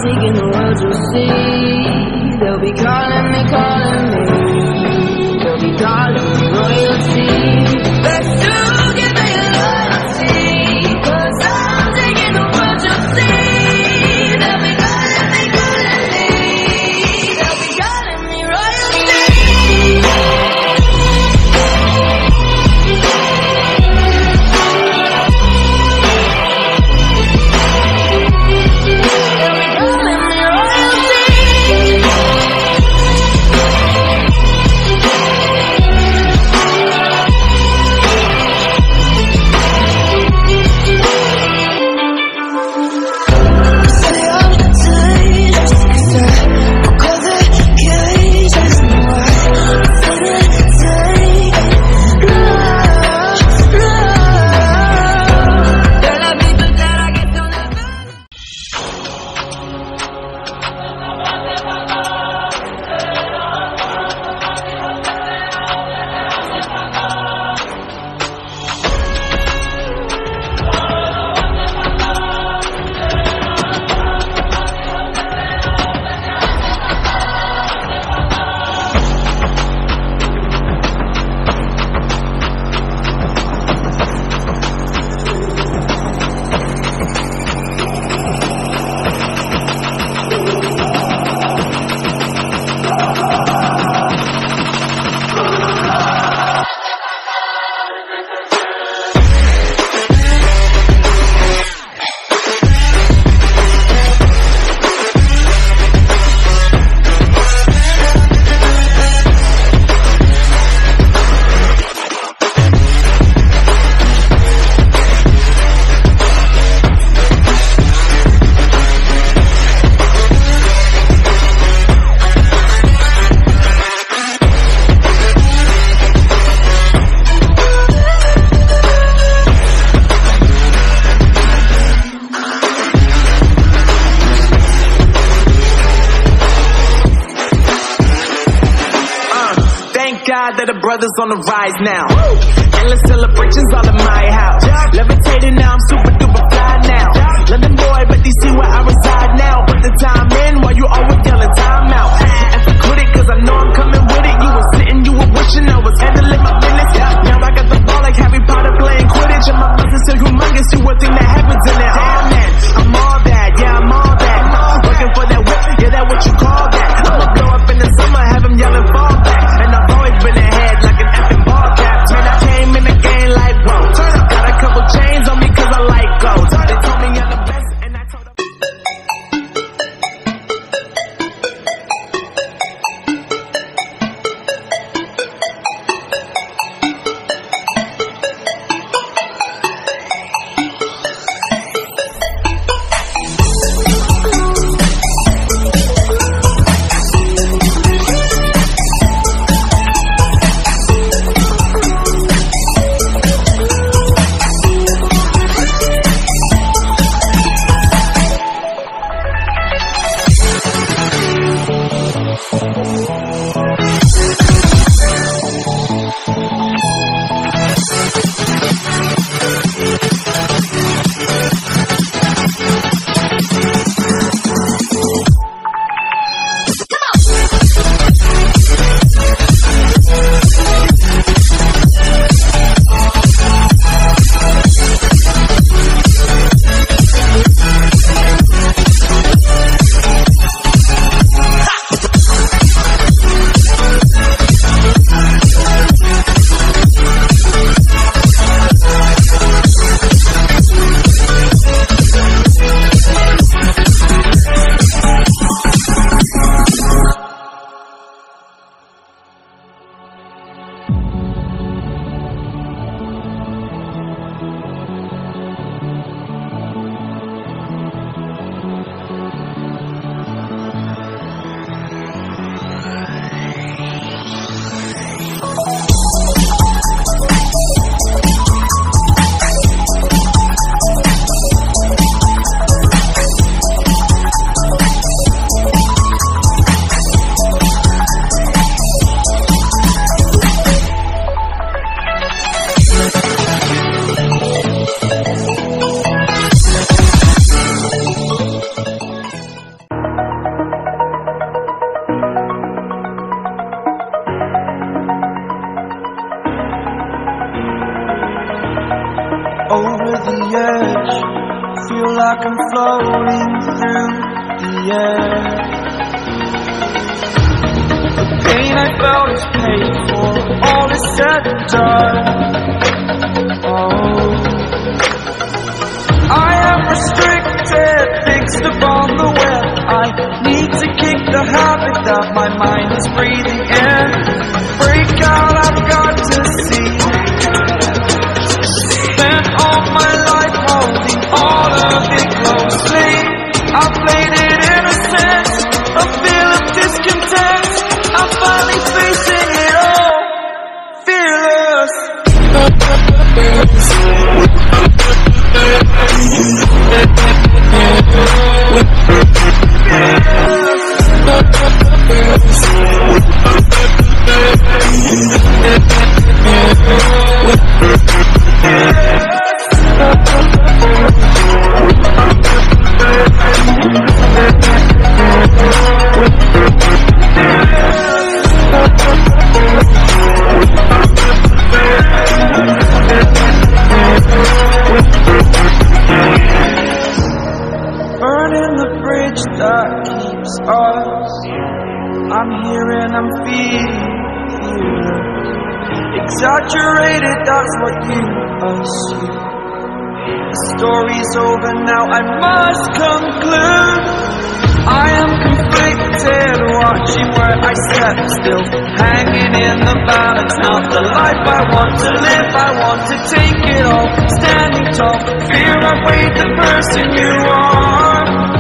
taking the world, you'll see. They'll be calling me, calling me. They'll be calling me royalty. But still give me loyalty, 'cause I'm taking the world, you'll see. They'll be calling me, calling me. They'll be calling me royalty. That the brothers on the rise now. Endless celebrations all in my house. Levitating now, I'm super duper fly now. London boy, but they see where I reside now. Put the time in while you always yelling time out. And to quit it, 'cause I know I'm coming with it. You were sitting, you were wishing I was handling my business. Now I got the ball like Harry Potter playing Quidditch. And my business is humongous, you would think that happens in it. Oh man, I'm all that, yeah, I'm all that. Working for that whip, yeah, that what you call that. I'ma blow up in the summer, have them yelling fall back. And I've always been ahead like an effing ball cap. Man, I came in the game like, whoa. Got a couple chains on me 'cause I like gold. feel like I'm floating through the air. The pain I felt is paid for, all is said and done. Oh, I am restricted, fixed upon the web. I need to kick the habit that my mind is breathing in. Break out, I've got to see. Spent all my life holding all of it closely. I played it innocent, a feel of discontent. I'm finally facing it all, fearless. Burning the bridge that keeps us. I'm here and I'm feeling exaggerated, that's what you assume. The story's over now, I must conclude. I am conflicted, watching where I step still, hanging in the balance. Not the life I want to live, I want to take it all. Standing tall, fear I weighed the person you are.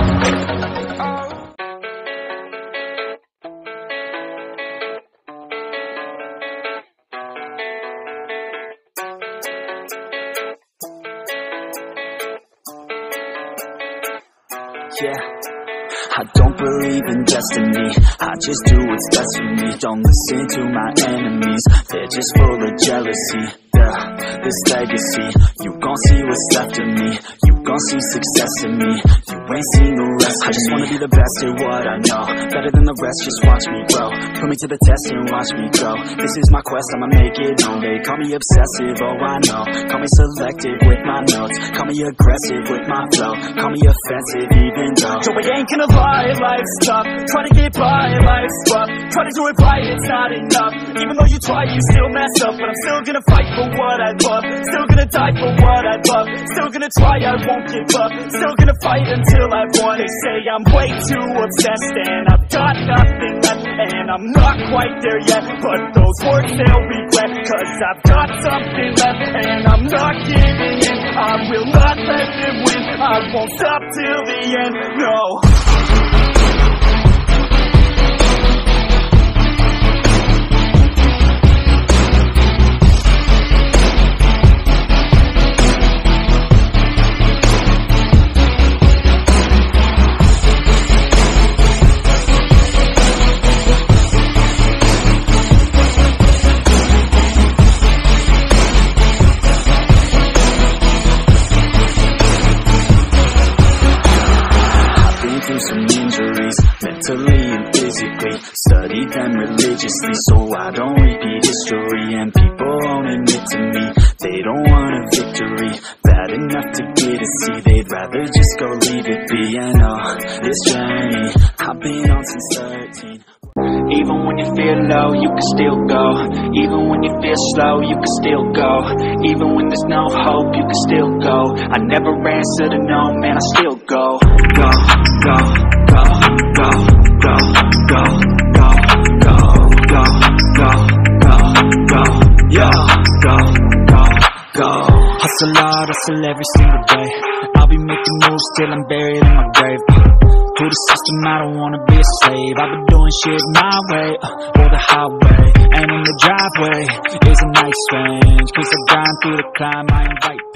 Yeah, I don't believe in destiny, I just do what's best for me. Don't listen to my enemies, they're just full of jealousy. Yeah, this legacy, you gon' see what's left of me. You gon' see success in me, you ain't seen the rest of me. I just wanna be the best at what I know, better than the rest, just watch me grow. Put me to the test and watch me go. This is my quest, I'ma make it known. They call me obsessive, oh I know. Call me selective with my notes, call me aggressive with my flow, call me offensive even though. So I ain't gonna lie, life's tough. Try to get by, life's rough. Try to do it right, it's not enough. Even though you try, you still mess up. But I'm still gonna fight for what I love, still gonna die for what I love. Still gonna try, I won't give up. Still gonna fight until I've won. They say I'm way too obsessed and I've got nothing left, and I'm not quite there yet, but those words they'll regret. Cause I've got something left and I'm not giving in. I will not let them win, I won't stop till the end, no. Mentally and physically, study them religiously, so I don't repeat history. And people won't admit to me they don't want a victory bad enough to get a C. They'd rather just go leave it be. And this journey I've been on since 13. Even when you feel low, you can still go. Even when you feel slow, you can still go. Even when there's no hope, you can still go. I never answer to no, man, I still go. Go, go, go, go, go, go, go, go, go, go, go, go, yo, go, go, go. Hustle hard, hustle every single day. I'll be making moves till I'm buried in my grave. To the system, I don't wanna be a slave. I've been doing shit my way, or the highway. And in the driveway is a nice range. Cause I grind through the climb, I invite